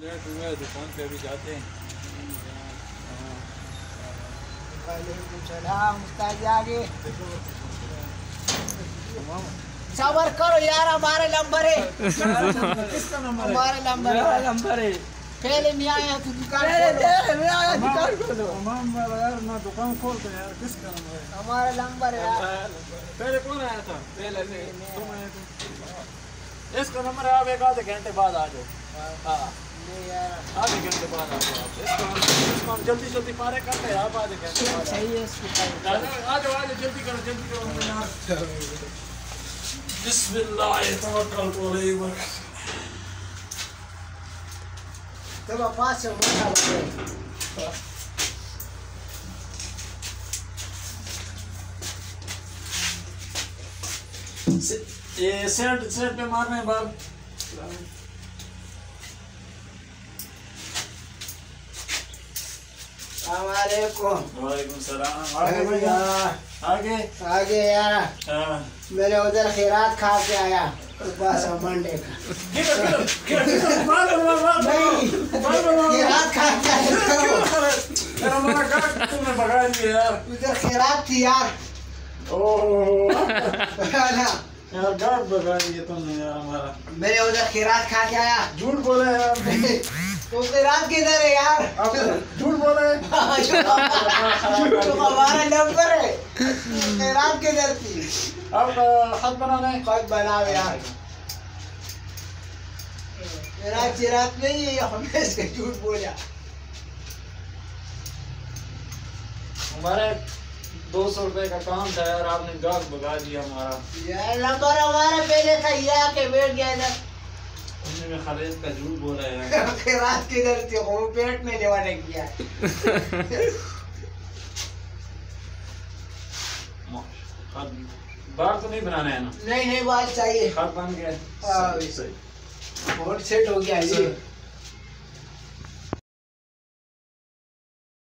दुकान पे अभी जाते हैं। आगे सबर करो यार, हमारे नंबर है। किसका नंबर है? हमारे नंबर है। पहले नहीं आया तो दुकान खोलो। यार ना दुकान खोल दो यार, किसका नंबर है? हमारा नंबर है यार। पहले कौन आया था? पहले तुम आए थे। इसका नंबर है, आप एक आधे घंटे बाद आ जाओ। हाँ नहीं यार, आधे घंटे बाद आ जाओ आप। इसको हम जल्दी जल्दी पारे करते हैं। आप आधे घंटे बाद सही है इसको। आ जाओ जल्दी करो यार। बिस्मिल्लाह तो पास से ये सेट पे मारना है बाल। वालेकुम सलाम। आगे आगे यार, हाँ। मैंने उधर खैरात खा के आया बस मंडे का। नहीं, खैरात खा के आया। तुमने भगा दिया यार। उधर खैरात थी यार। यार गाड़ भगा दिया तुमने यार हमारा। मैंने उधर खैरात खा के आया। झूठ बोले यार। तो खैरात किधर है यार? झूठ बोले। तो हमारा नंबर है। खैरात किधर थी? अब खत बनाना है। खत बनाओ यार। मेरा चिराग नहीं है, हमें से झूठ बोला। हमारे 200 रुपए का काम था यार, आपने गाल भगा दिया हमारा। यार नंबर हमारा पहले था, ये आके बैठ गया इधर। तुमने में खरीद का झूठ बोला यार। खैरात किधर थी? वो पेट में लेवाने किया। बाल तो नहीं बनाना है ना? नहीं बात चाहिए। खत बन गया। बहुत सेट हो गया ये।